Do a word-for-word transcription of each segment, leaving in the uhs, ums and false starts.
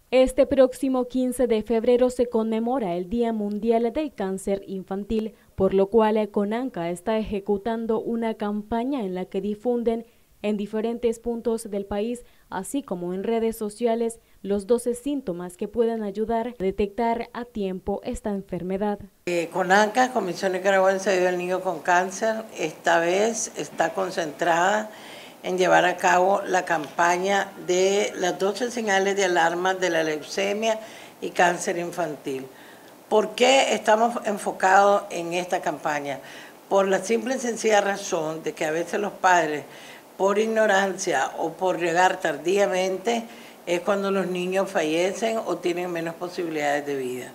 Este próximo quince de febrero se conmemora el Día Mundial del Cáncer Infantil, por lo cual CONANCA está ejecutando una campaña en la que difunden en diferentes puntos del país, así como en redes sociales, los doce síntomas que pueden ayudar a detectar a tiempo esta enfermedad. Eh, CONANCA, Comisión Nicaragüense de Ayuda al Niño con Cáncer, esta vez está concentrada en llevar a cabo la campaña de las doce señales de alarma de la leucemia y cáncer infantil. ¿Por qué estamos enfocados en esta campaña? Por la simple y sencilla razón de que a veces los padres, por ignorancia o por llegar tardíamente, es cuando los niños fallecen o tienen menos posibilidades de vida.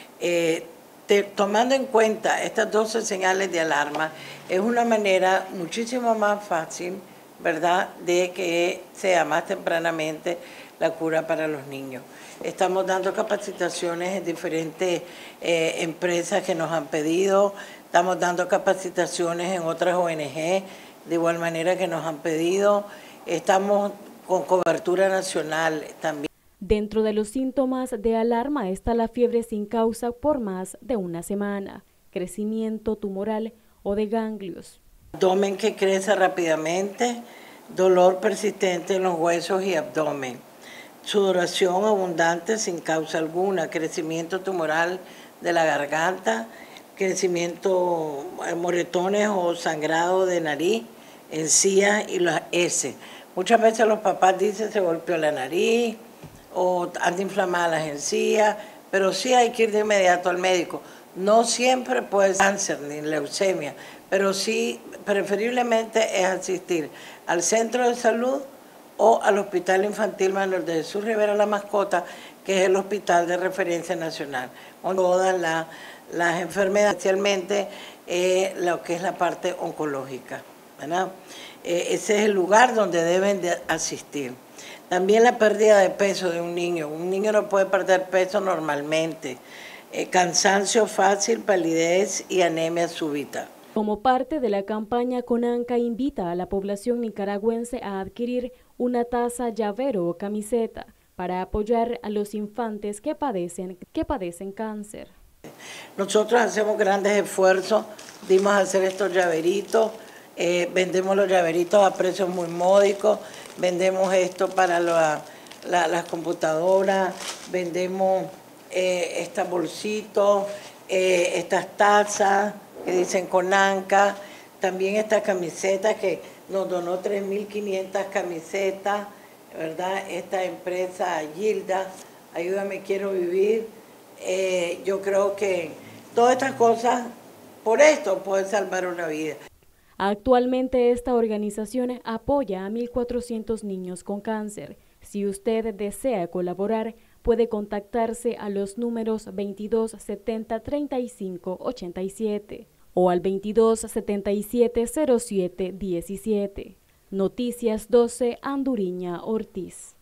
Eh, te, tomando en cuenta estas doce señales de alarma, es una manera muchísimo más fácil, ¿verdad?, de que sea más tempranamente la cura para los niños. Estamos dando capacitaciones en diferentes eh, empresas que nos han pedido, estamos dando capacitaciones en otras O N G, de igual manera que nos han pedido, estamos con cobertura nacional también. Dentro de los síntomas de alarma está la fiebre sin causa por más de una semana, crecimiento tumoral o de ganglios. Abdomen que crece rápidamente, dolor persistente en los huesos y abdomen, sudoración abundante sin causa alguna, crecimiento tumoral de la garganta, crecimiento, moretones o sangrado de nariz, encías y las heces. Muchas veces los papás dicen se golpeó la nariz o han inflamado las encías, pero sí hay que ir de inmediato al médico. No siempre puede ser cáncer ni leucemia, pero sí preferiblemente es asistir al centro de salud o al Hospital Infantil Manuel de Jesús Rivera La Mascota, que es el hospital de referencia nacional, con todas la, las enfermedades, especialmente eh, lo que es la parte oncológica, ¿verdad? Eh, ese es el lugar donde deben de asistir. También la pérdida de peso de un niño. Un niño no puede perder peso normalmente. Eh, cansancio fácil, palidez y anemia súbita. Como parte de la campaña, CONANCA invita a la población nicaragüense a adquirir una taza, llavero o camiseta para apoyar a los infantes que padecen, que padecen cáncer. Nosotros hacemos grandes esfuerzos, dimos a hacer estos llaveritos, eh, vendemos los llaveritos a precios muy módicos, vendemos esto para la, la, las computadoras, vendemos eh, estos bolsitos, eh, estas tazas que dicen CONANCA, también estas camisetas que nos donó tres mil quinientas camisetas, ¿verdad? Esta empresa Gilda, Ayúdame Quiero Vivir, eh, yo creo que todas estas cosas, por esto, pueden salvar una vida. Actualmente esta organización apoya a mil cuatrocientos niños con cáncer. Si usted desea colaborar, puede contactarse a los números veintidós setenta treinta y cinco ochenta y siete o al veintidós setenta y siete cero siete diecisiete. Noticias doce, Anduriña Ortiz.